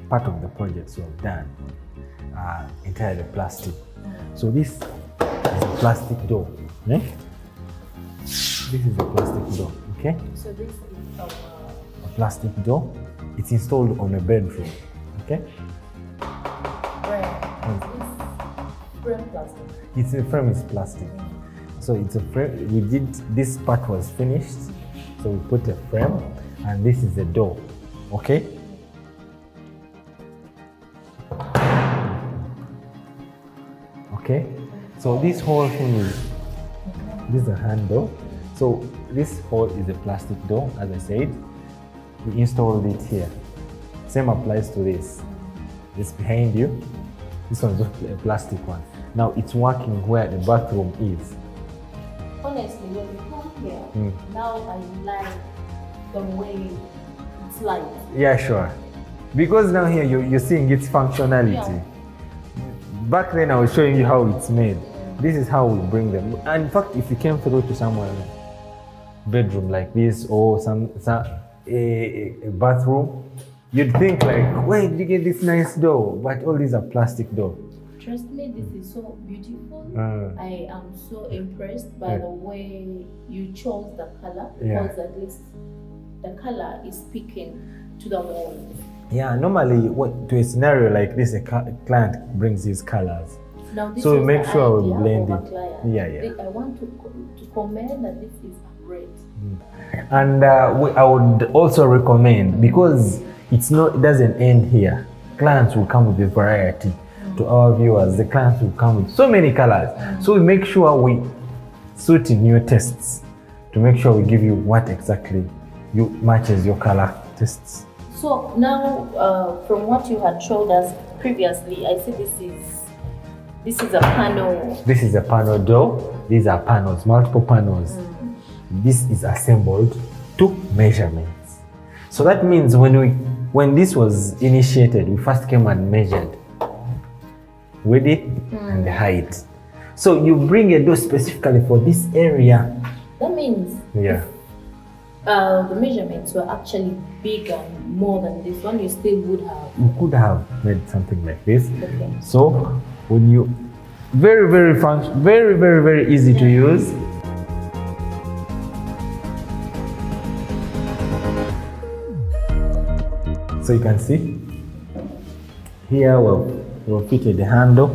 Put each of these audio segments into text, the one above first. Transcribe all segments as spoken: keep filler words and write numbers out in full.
part of the projects we have done are entirely plastic. So this is a plastic door. Eh? This is a plastic door. Okay. So this is our a plastic door. It's installed on a bedroom. Okay. frame. Mm. It's frame plastic. It's a frame is plastic. Mm. So it's a frame. We did this part was finished. So we put a frame, and this is the door. Okay. Okay. So this whole thing is this is a handle. So this hole is a plastic door, as I said. We installed it here. Same applies to this. This behind you. This one's a plastic one. Now it's working where the bathroom is. Honestly, when you come here, mm. now I like the way it's like. Yeah, sure. Because now here you, you're seeing its functionality. Yeah. Back then I was showing you how it's made. Mm. This is how we bring them. And in fact, if you came through to somewhere bedroom like this or some, some a, a bathroom, you'd think like, where did you get this nice door? But all these are plastic door. Trust me, this is so beautiful. Mm. I am so impressed by yeah. the way you chose the color, yeah. because at least the color is speaking to the walls. Yeah, normally what, to a scenario like this, a client brings these colors. Now this so we make sure we blend it. Yeah, yeah. I want to, to comment that this is great. Mm. And uh, we, I would also recommend, because it's not, it doesn't end here. Clients will come with a variety. Mm. To our viewers, the clients will come with so many colors. Mm. So we make sure we suit in your tastes to make sure we give you what exactly you matches your color tastes. So now, uh, from what you had showed us previously, I see this is this is a panel. This is a panel door. These are panels, multiple panels. Mm. This is assembled to measurements. So that means when we when this was initiated, we first came and measured width mm. and the height. So you bring a door specifically for this area. That means yeah. Uh, the measurements were actually bigger, more than this one, you still would have. You could have made something like this. Okay. So when you, very, very function, very, very, very easy yeah. to use. So you can see, here we've, we've fitted the handle.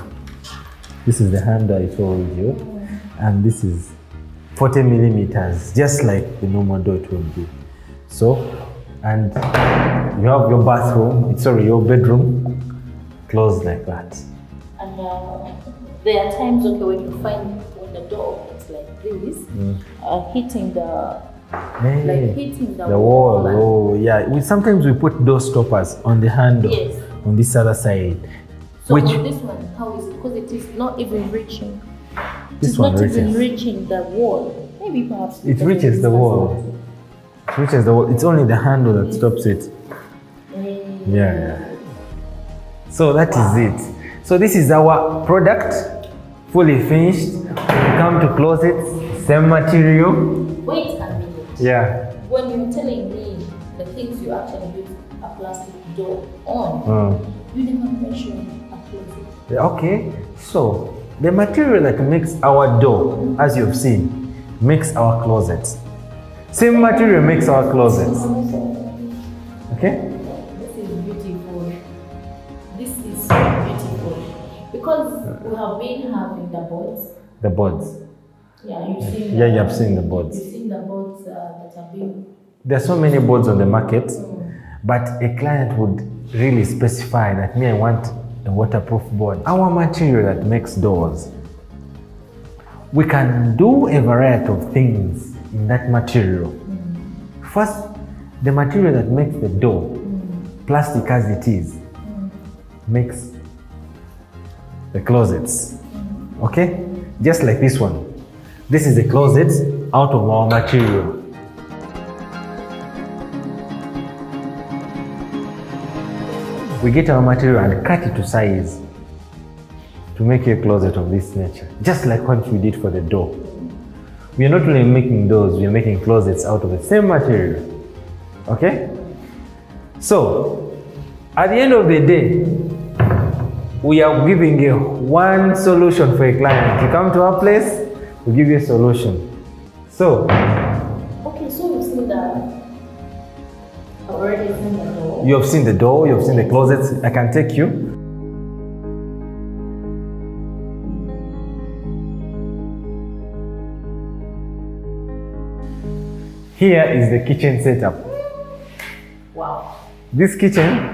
This is the handle I told you, mm. and this is forty millimeters, just like the normal door it would be. So, and you have your bathroom, sorry, your bedroom closed like that. And uh, there are times, okay, when you find when the door is like this, mm. uh, hitting the, hey, like hitting the, the wall. wall. Oh, yeah. We sometimes we put door stoppers on the handle. Yes. On this other side. So which this one, how is it? Because it is not even reaching. This it's one not reaches. even reaching the wall. Maybe perhaps it reaches the wall. It reaches the wall. It's only the handle that stops it. Mm. Yeah, yeah. So that wow. is it. So this is our product, fully finished. When you come to close it, same material. Wait a minute. Yeah. When you're telling me the things you actually use a plastic door on, mm. you never mention a closet. Okay. So the material that makes our door, as you've seen, makes our closets. Same material makes our closets. Okay? This is beautiful. This is so beautiful. Because we have been having the boards. The boards. Yeah, you've seen Yeah, the, you have seen the boards. You've seen the boards uh, that have been. There are so many boards on the market, mm. but a client would really specify that me, I want a waterproof board. Our material that makes doors, we can do a variety of things in that material. Mm. First, the material that makes the door, mm. plastic as it is, mm. makes the closets. Mm. Okay? Just like this one. This is a closet out of our material. We get our material and cut it to size to make a closet of this nature, just like what we did for the door. We are not only making doors, we are making closets out of the same material. Okay? So, At the end of the day, we are giving you one solution for a client. You come to our place, we give you a solution. So, okay, so you've seen the, I've already seen the door. You have seen the door, you have seen the closets. I can take you. Here is the kitchen setup. Wow. This kitchen,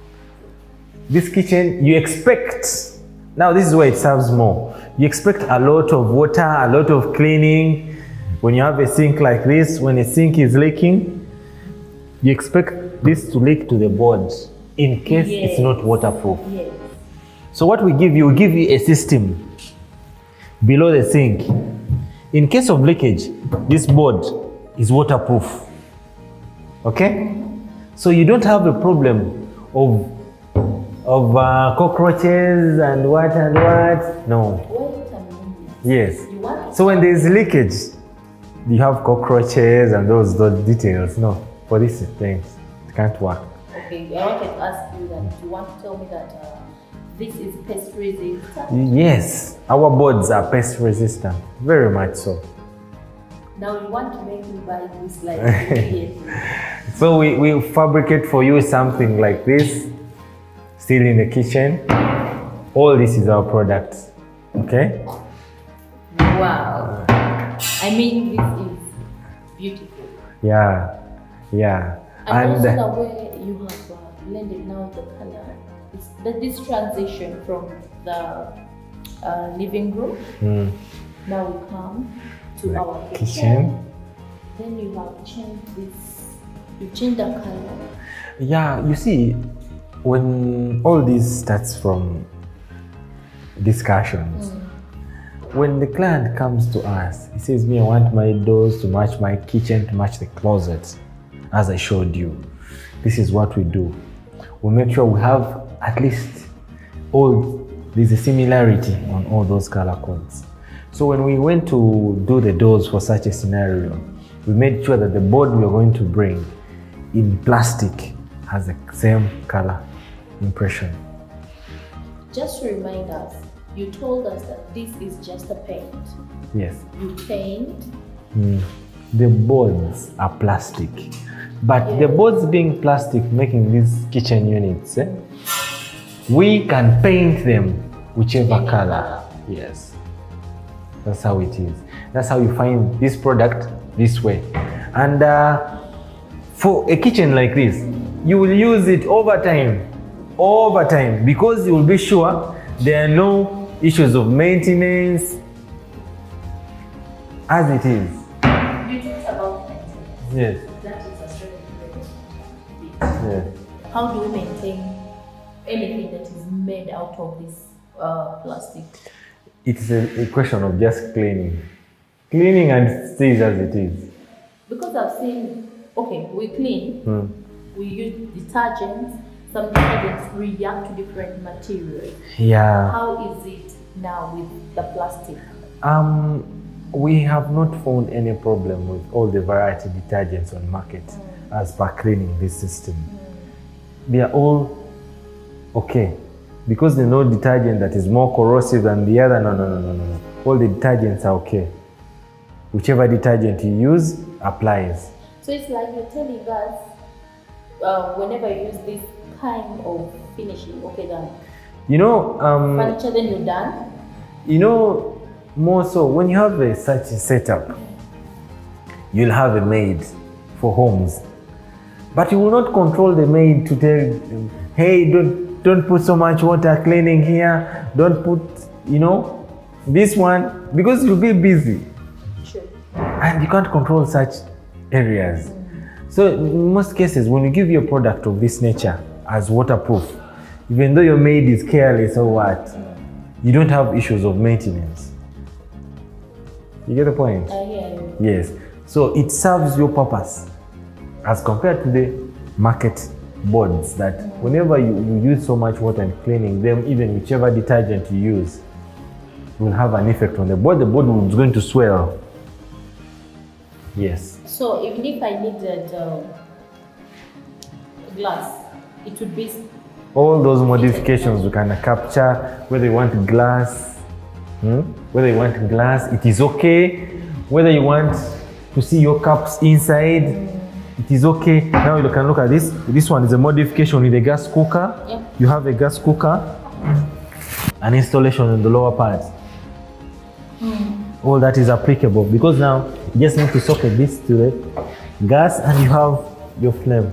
this kitchen, you expect, now this is where it serves more. You expect a lot of water, a lot of cleaning. When you have a sink like this, when a sink is leaking, you expect this to leak to the board in case Yes. it's not waterproof. Yes. So what we give you, we give you a system below the sink. In case of leakage, this board is waterproof. Okay? So you don't have a problem of of uh, cockroaches and what and what. No. Wait a minute. Yes. You want So when there is leakage, you have cockroaches and those those details. No. For these things, it can't work. Okay, I wanted to ask you that you want to tell me that uh, this is pest resistant. Yes, our boards are pest resistant. Very much so. Now you want to make me buy this like immediately. So we, we fabricate for you something like this, still in the kitchen. All this is our products. Okay? Wow. I mean, this is beautiful. Yeah. Yeah. And, And also the way you have uh, blended now the color, it's that this transition from the uh, living room, mm, now we come to the our kitchen. kitchen. Then you have changed this, you changed the color. Yeah, you see, when all this starts from discussions, Mm. when the client comes to us, he says, me, I want my doors to match my kitchen, to match the closet, as I showed you. This is what we do. We make sure we have at least all, there's a similarity on all those color codes. So when we went to do the doors for such a scenario, we made sure that the board we are going to bring in plastic has the same color impression. Just to remind us, you told us that this is just a paint. Yes. You paint. Mm. The boards are plastic. But Yeah. the boards being plastic, making these kitchen units, eh, we can paint them whichever Any color. color. Yes. That's how it is. That's how you find this product this way. And uh, for a kitchen like this, you will use it over time. Over time. Because you will be sure there are no issues of maintenance as it is. You talked about maintenance. Yes. That is a very important bit. Yes. How do we maintain anything that is made out of this uh, plastic? It's a, a question of just cleaning. Cleaning and it stays as it is. Because I've seen, okay, we clean, Hmm. we use detergents, some detergents react to different materials. Yeah. How is it now with the plastic? Um, we have not found any problem with all the variety detergents on market Mm. as per cleaning this system. Mm. They are all okay. Because there's no detergent that is more corrosive than the other, no, no, no, no, no. All the detergents are okay. Whichever detergent you use applies. So it's like you're telling us, uh, whenever you use this kind of finishing, okay, done. You know, um, Furniture, then you're done. you know, more so when you have a, such a setup, you'll have a maid for homes, but you will not control the maid to tell them, hey, don't don't put so much water cleaning here, don't put, you know, this one, because you'll be busy Sure. and you can't control such areas. So in most cases, when you give your product of this nature as waterproof, even though your maid is careless or what, you don't have issues of maintenance. You get the point? I hear you. Yes. So it serves your purpose as compared to the market boards that whenever you, you use so much water and cleaning them, even whichever detergent you use, will have an effect on the board. The board is going to swell. Yes. So even if I needed uh, glass, it would be All those modifications we can capture, whether you want glass, hmm? whether you want glass, it is okay. Whether you want to see your cups inside, it is okay. Now you can look at this. This one is a modification with a gas cooker. Yep. You have a gas cooker, an installation in the lower part. Mm. All that is applicable because now you just need to socket this to the gas and you have your flame.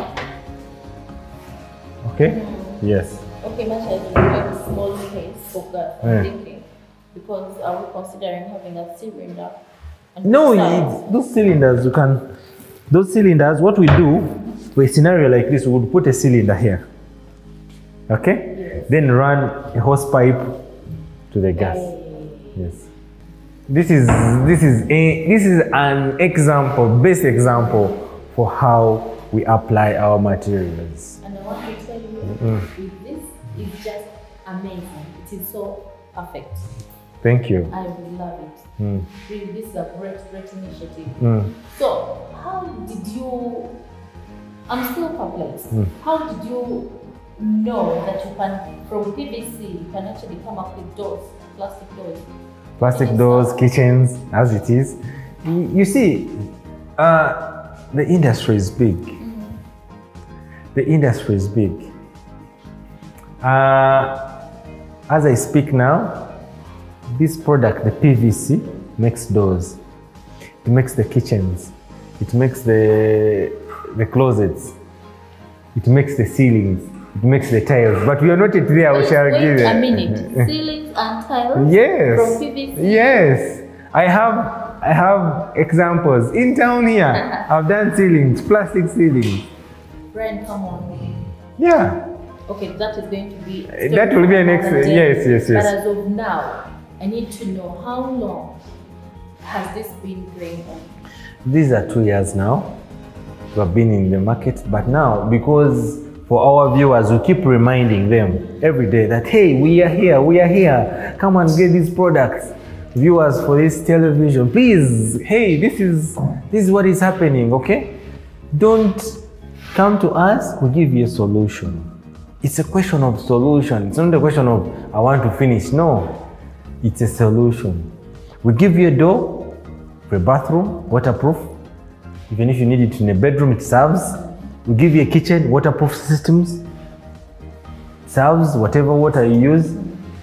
Okay? Mm. Yes. Okay, much as we have a small space for gas, I'm Yeah. thinking, because are we considering having a cylinder? And No, besides- it, those cylinders you can, those cylinders, what we do for a scenario like this, we would put a cylinder here. Okay? Yes. Then run a hose pipe to the gas. Yes. This is this is a this is an example, best example for how we apply our materials. And I want to tell you, Mm. with this is just amazing. It is so perfect. Thank you. I will love it. Mm. Really, this is a great, great initiative. Mm. So, how did you? I'm still perplexed. Mm. How did you know that you can, from P V C, you can actually come up with doors, plastic doors? Plastic Yes, doors, sir. kitchens, as it is. You, you see, uh, the industry is big. Mm. The industry is big. Uh, as I speak now, this product, the P V C, makes doors. It makes the kitchens. It makes the, the closets. It makes the ceilings. It makes the tiles. But we are not yet there. We Wait, shall wait give a it. minute. Ceilings and tiles Yes. from P V C? Yes. I have I have examples in town here. I've done ceilings, plastic ceilings. Brian, come on. Yeah. Okay, that is going to be. That will be an ex- another day. yes, yes, yes. But as of now, I need to know how long has this been going on? These are two years now. We have been in the market, but now because for our viewers, we keep reminding them every day that hey, we are here, we are here. Come and get these products. Viewers for this television, please. Hey, this is this is what is happening. Okay, don't come to us. We give you a solution. It's a question of solution. It's not a question of I want to finish. No, it's a solution. We give you a door for a bathroom, waterproof. Even if you need it in a bedroom, it serves. We give you a kitchen, waterproof systems. Serves whatever water you use.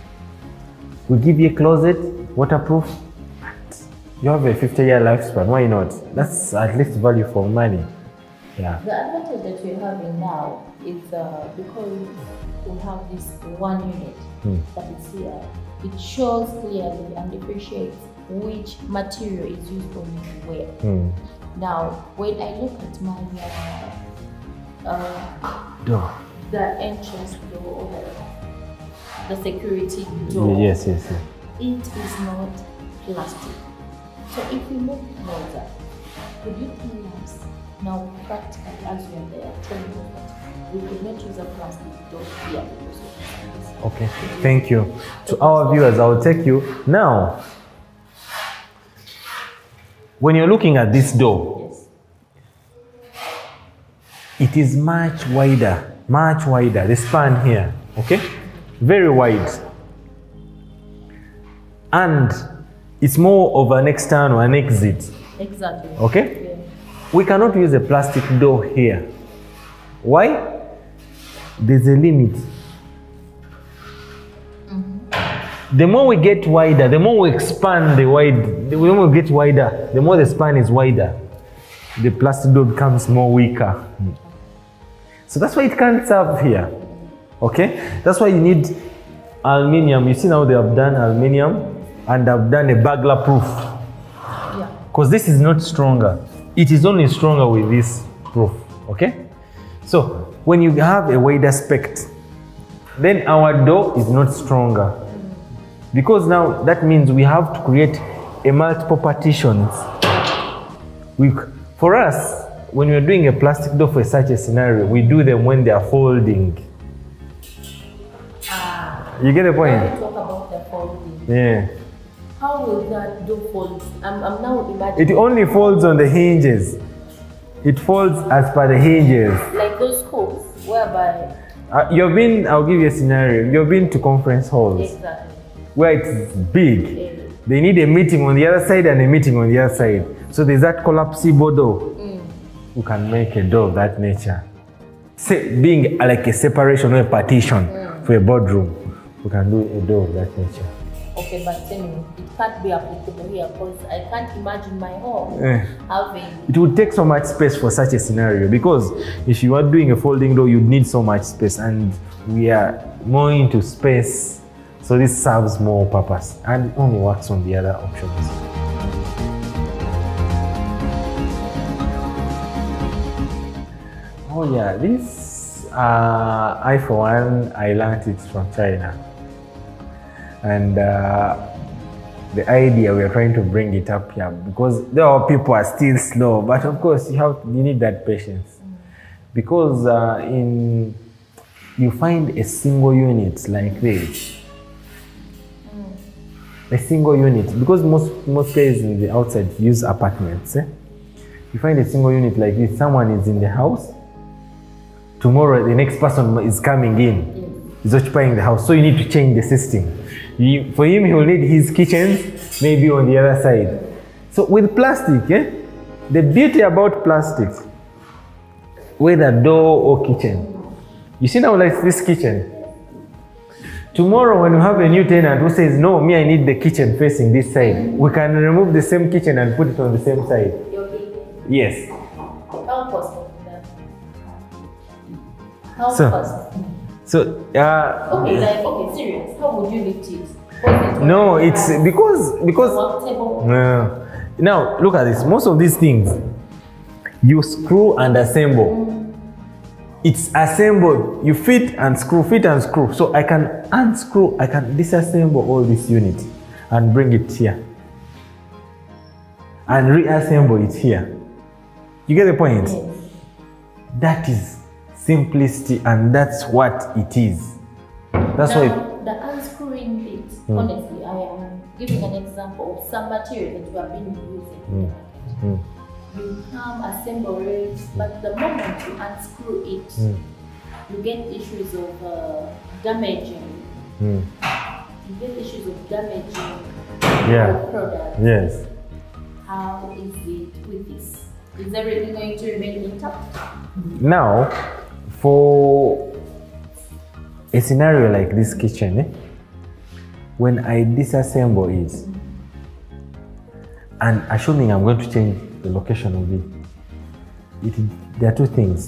We give you a closet, waterproof. You have a fifty year lifespan, why not? That's at least value for money. Yeah. The advantage that we're having now is uh, because we have this one unit Hmm. that is here, it shows clearly and differentiates which material is used on where. Hmm. Now, when I look at my uh, uh, Door. the entrance door, the, the security door, Yes, yes, yes. it is not plastic. So if we look closer, could you tell us now practically as we are there, tell me that we could not use a plastic door here because of this. Okay, thank you. To our viewers, I will take you now. When you're looking at this door, Yes. it is much wider, much wider, the span here, okay? Very wide. And it's more of an external, an exit, Exactly. okay? Yeah. We cannot use a plastic door here. Why? There's a limit. The more we get wider, the more we expand the wide, the more we get wider, the more the span is wider. The plastic door becomes more weaker. So that's why it can't serve here. Okay? That's why you need aluminium. You see now they have done aluminium and have done a burglar proof. Yeah. Because this is not stronger. It is only stronger with this proof. Okay? So when you have a wider spec, then our door is not stronger. Because now that means we have to create a multiple partitions. We, for us, when we're doing a plastic door for such a scenario, we do them when they are folding. Ah, You get the when point? we talk about the folding, Yeah. how will that door fold? I'm, I'm now imagining It only folds on the hinges. It folds as per the hinges. like those hooks whereby Uh, you've been, I'll give you a scenario. You've been to conference halls. Exactly. Where it's big. Yeah. They need a meeting on the other side and a meeting on the other side. So there's that collapsible door. Mm. You can make a door of that nature. Say, being like a separation or a partition mm. for a boardroom, we can do a door of that nature. Okay, but then it can't be applicable here because I can't imagine my home Eh. having... It would take so much space for such a scenario, because if you are doing a folding door, you'd need so much space, and we are more into space, so this serves more purpose and it only works on the other options. Oh yeah, this uh, I for one, I learned it from China. And uh, the idea, we are trying to bring it up here because there are people are still slow, but of course you have you need that patience. Mm. Because uh, in you find a single unit like this, mm. a single unit, because most most guys in the outside use apartments. Eh? You find a single unit like this, someone is in the house, tomorrow the next person is coming in, mm. is occupying the house, so you need to change the system. You, for him, he will need his kitchens maybe on the other side. So with plastic, eh, the beauty about plastic, whether door or kitchen, you see now like this kitchen. Tomorrow when you have a new tenant who says, no, me I need the kitchen facing this side, we can remove the same kitchen and put it on the same side. Yes. How possible? How so, possible? So, uh, okay, like, okay, serious. How would you lift it? it no, it's because, because, no. Now, look at this. Most of these things, you screw and assemble. Mm. It's assembled. You fit and screw, fit and screw. So I can unscrew, I can disassemble all this unit and bring it here. And reassemble it here. You get the point? Yes. That is simplicity, and that's what it is. That's now, why the unscrewing bit, mm. honestly, I am giving an example of some material that you have been using. Mm. Mm. You come, assemble it, but the moment you unscrew it, mm. you get issues of uh, damaging. Mm. You get issues of damaging yeah. the product. Yes. How is it with this? Is everything going to remain intact? Now, for a scenario like this kitchen, eh, when I disassemble it, and assuming I'm going to change the location of it, it there are two things.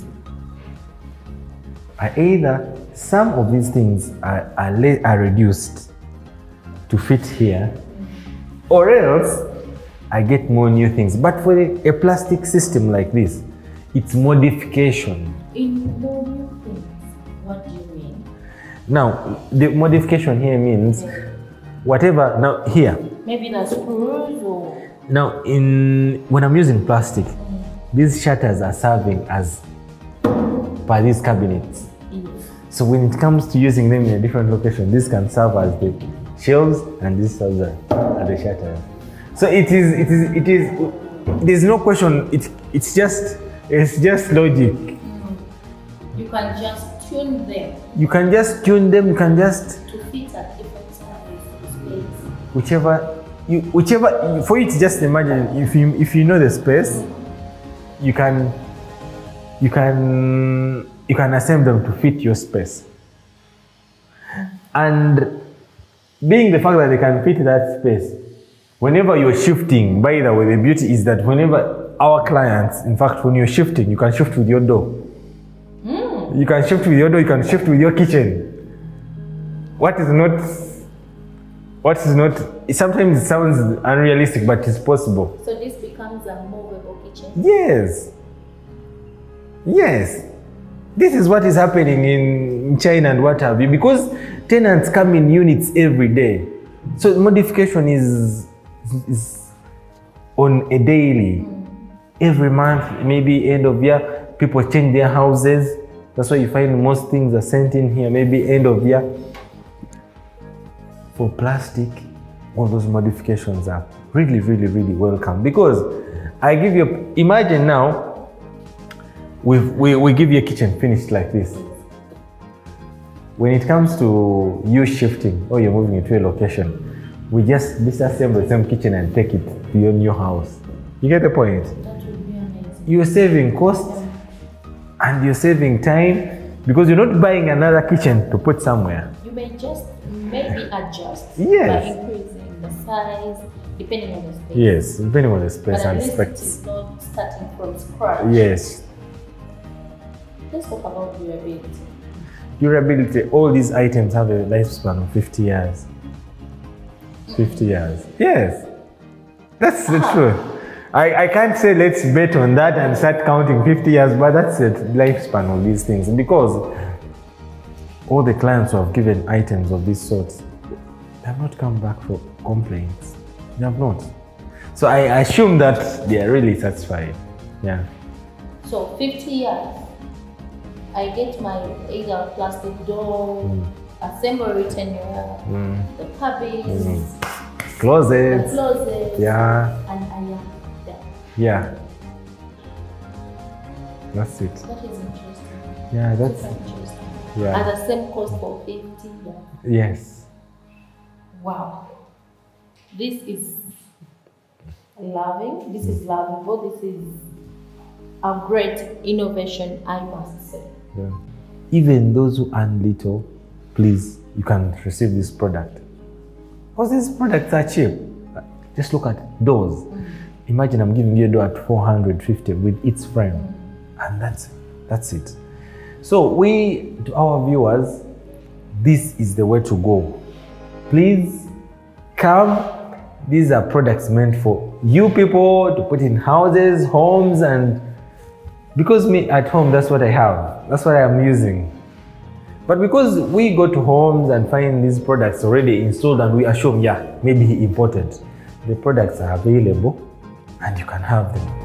I either, some of these things are, are, are reduced to fit here, or else I get more new things. But for a, a plastic system like this, it's modification. In more new things, what do you mean? Now, the modification here means yeah. whatever, now here. Maybe the screws or... Now, in when I'm using plastic, mm. these shutters are serving as by these cabinets. Yes. So when it comes to using them in a different location, this can serve as the shelves and this serves as the shutters. So it is, it is, it is, there's no question, it, it's just, it's just logic. Mm. You can just tune them. You can just tune them, you can just... To fit at different sizes, whichever, you, whichever, for you to just imagine, if you, if you know the space, mm. you can, you can, you can assemble them to fit your space. Mm. And being the fact that they can fit that space, whenever you're shifting, by the way, the beauty is that whenever our clients, in fact, when you're shifting, you can shift with your door. Mm. You can shift with your door, you can shift with your kitchen. What is not, what is not, sometimes it sounds unrealistic, but it's possible. So this becomes a movable kitchen? Yes. Yes. This is what is happening in China and what have you, because tenants come in units every day. So modification is is on a daily. Mm. Every month, maybe end of year, people change their houses. That's why you find most things are sent in here, maybe end of year. For plastic, all those modifications are really, really, really welcome. Because I give you, imagine now, we we, we give you a kitchen finished like this. when it comes to you shifting or you're moving into a location, we just disassemble the same kitchen and take it to your new house. You get the point? That would be amazing. You're saving cost and you're saving time because you're not buying another kitchen to put somewhere. You may just maybe adjust Yes. by increasing the size depending on the space. Yes, depending on the space But at and least specs. it's not starting from scratch. Yes. Let's talk about durability. Durability, all these items have a lifespan of fifty years. fifty years. Yes. That's the Ah. truth. I, I can't say let's bet on that and start counting fifty years, but that's the lifespan of these things because all the clients who have given items of this sort, they have not come back for complaints. They have not. So I assume that they are really satisfied. Yeah. So fifty years, I get my either plastic door, Mm. assembly retenue, Mm. the cabins, Mm. the Closets. closet, Yeah. and I am there. Yeah. That's it. That is interesting. Yeah, that's Super interesting. yeah. At the same cost for fifty years. Yes. Wow. This is loving. This is lovable. This is a great innovation, I must say. Yeah. Even those who earn little, please, you can receive this product. Because these products are cheap. Just look at doors. Mm. Imagine I'm giving you a door at four hundred fifty with its frame. Mm. And that's that's it. So we, to our viewers, this is the way to go. Please come. These are products meant for you people to put in houses, homes, and because me at home, that's what I have. That's what I'm using. But because we go to homes and find these products already installed and we assume, yeah, maybe he imported, the products are available and you can have them.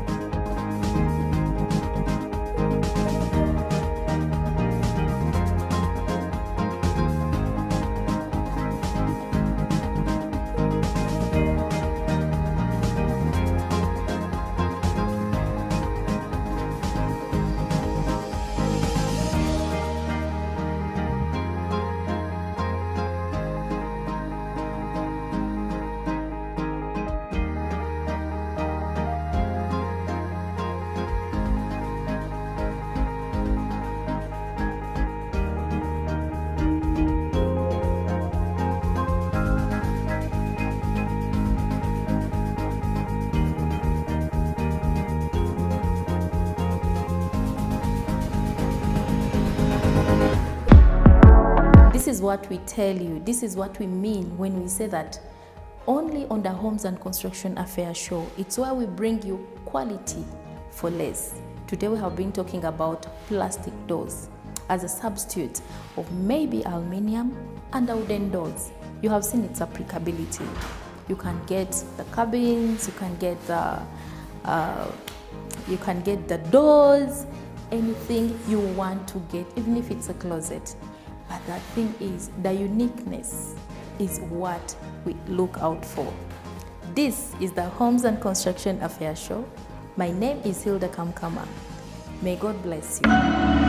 This is what we tell you. This is what we mean when we say that only on the Homes and Construction Affair Show, it's where we bring you quality for less. Today we have been talking about plastic doors as a substitute of maybe aluminium and wooden doors. You have seen its applicability. You can get the cabins, you can get the, uh, you can get the doors, anything you want to get, even if it's a closet. But the thing is, the uniqueness is what we look out for. This is the Homes and Construction Affair Show. My name is Hilda Kamkama. May God bless you.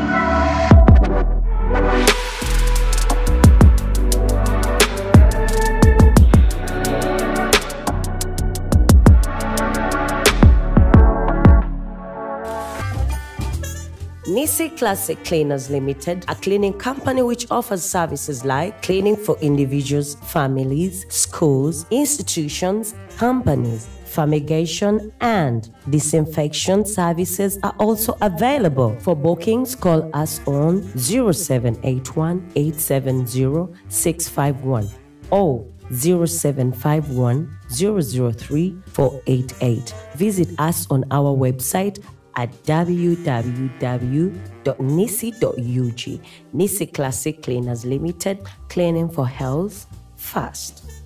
Nisi Classic Cleaners Limited, a cleaning company which offers services like cleaning for individuals, families, schools, institutions, companies. Fumigation and disinfection services are also available. For bookings, call us on zero seven eight one, eight seven zero, six five one or zero seven five one, zero zero three, four eight eight. Visit us on our website at w w w dot nisi dot u g. Nisi Classic Cleaners Limited, cleaning for health fast.